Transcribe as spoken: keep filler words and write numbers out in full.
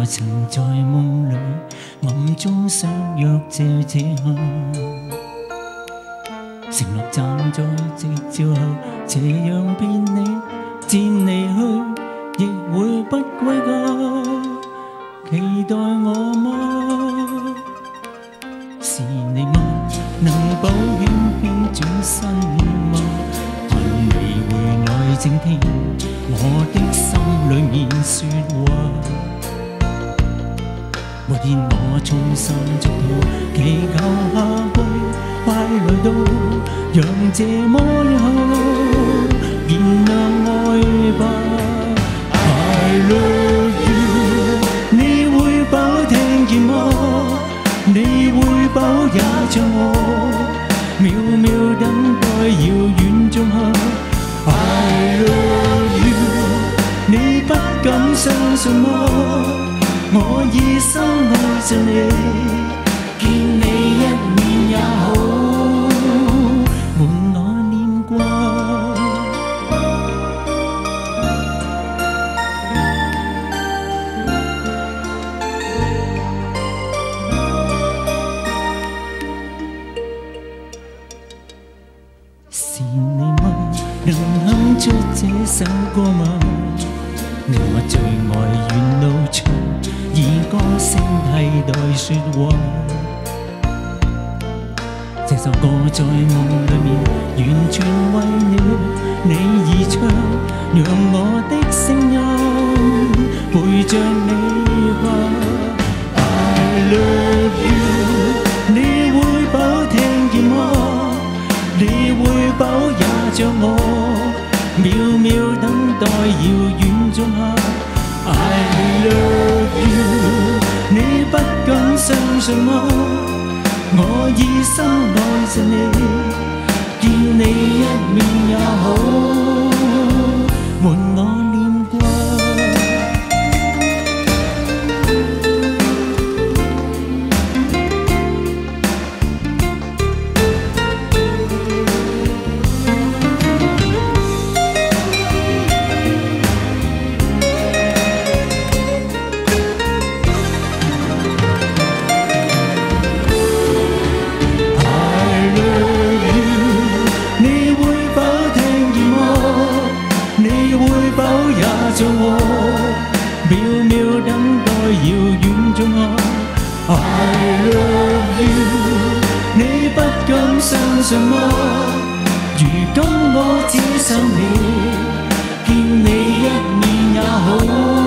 曾在夢裏暗中相約這這刻，承諾站在夕照後，斜陽騙你漸離去，亦會不歸家。期待我嗎？是你嗎？能否輕輕轉身嗎？盼你回來靜聽我的心裏面說話。沒見我衷心祝禱，祈求下去，快來到，讓這麼以後燃亮愛吧。I love you， 你會否聽見我？你會否也像我，渺渺等待遙遠中刻。I love you， 你不敢相信嗎？我已深愛着你，見你一面也好，換我念掛。是你嗎？能哼出這首歌嗎？你我最愛沿路唱，以歌聲替代說話。這首歌在夢裏面完全為了你而唱，讓我的聲音陪着你吧。I love you， 你會否聽見我？你會否也像我，渺渺等待遙遠中刻。I love you， 你不敢相信嗎？我已深愛着你，見你一面也好，換我念掛。像我渺渺等待遙遠中刻。I love you， 你不敢相信嗎？如今我只想你，見你一面也好。